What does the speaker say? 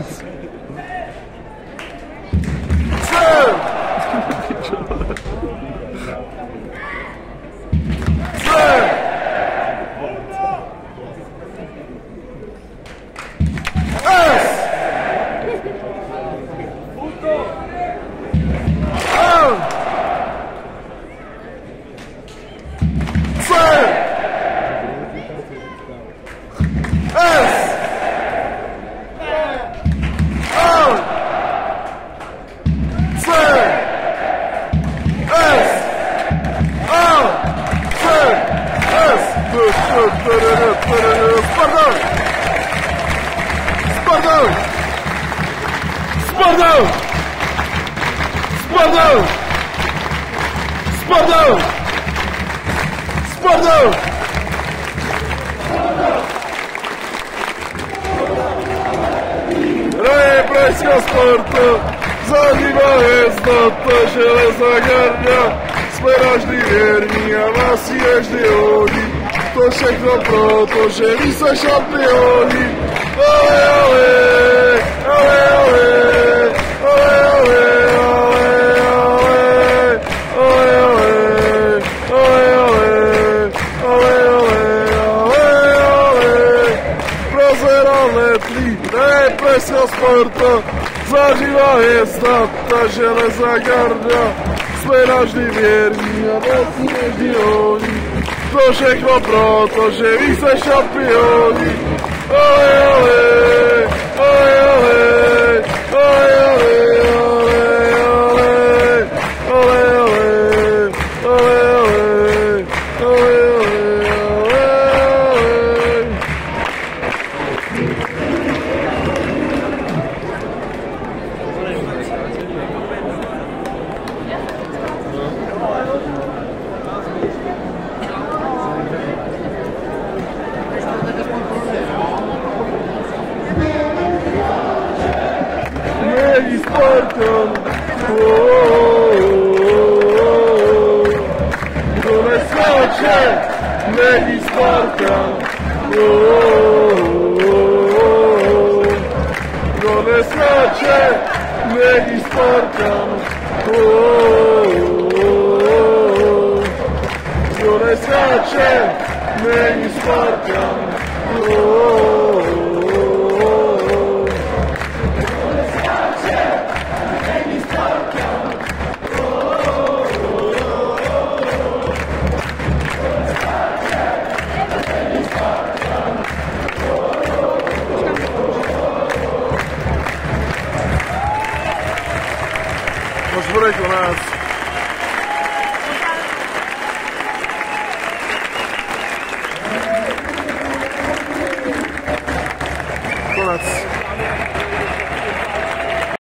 Repressio sportu, zažívá hvězda, ta železná garda, jsme vždy věrní a vás je vždy hodí, to všechno proto, že vy se šampioni, ale, ale, ale, ale, ale, repressio sportu, zažívá hvězda, ta železná garda, jsme navždy věrní a vás je vždy hodí, to všechno proto, že vy se šampioni, ale, ale, ale, ale, ale, Spartan, kdo neskáče, není Spartan, kdo neskáče, není Spartan, kdo neskáče, není Spartan, Może u nas.